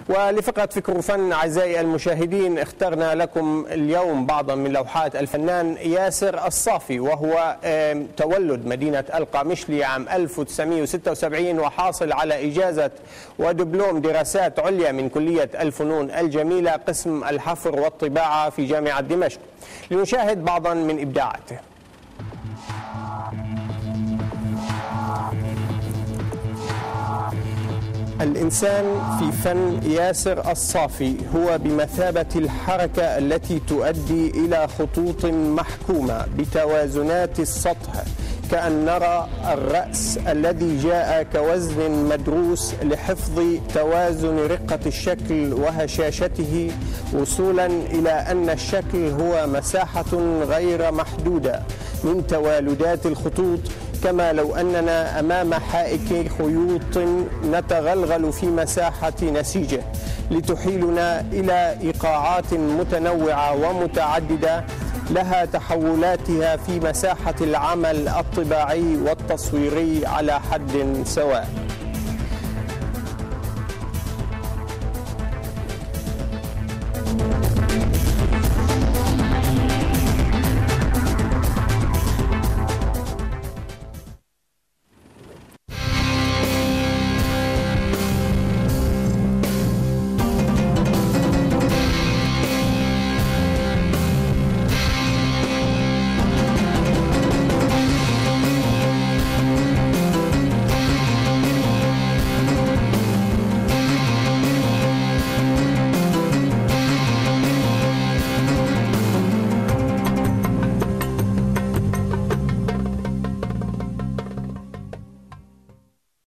ولفقرة فكر وفن أعزائي المشاهدين اخترنا لكم اليوم بعضا من لوحات الفنان ياسر الصافي، وهو تولد مدينة القامشلي عام 1976 وحاصل على إجازة ودبلوم دراسات عليا من كلية الفنون الجميلة قسم الحفر والطباعة في جامعة دمشق. لنشاهد بعضا من إبداعاته. الإنسان في فن ياسر الصافي هو بمثابة الحركة التي تؤدي إلى خطوط محكومة بتوازنات السطح، كأن نرى الرأس الذي جاء كوزن مدروس لحفظ توازن رقة الشكل وهشاشته، وصولا إلى أن الشكل هو مساحة غير محدودة من توالدات الخطوط، كما لو أننا أمام حائك خيوط نتغلغل في مساحة نسيجه لتحيلنا إلى إيقاعات متنوعة ومتعددة لها تحولاتها في مساحة العمل الطباعي والتصويري على حد سواء.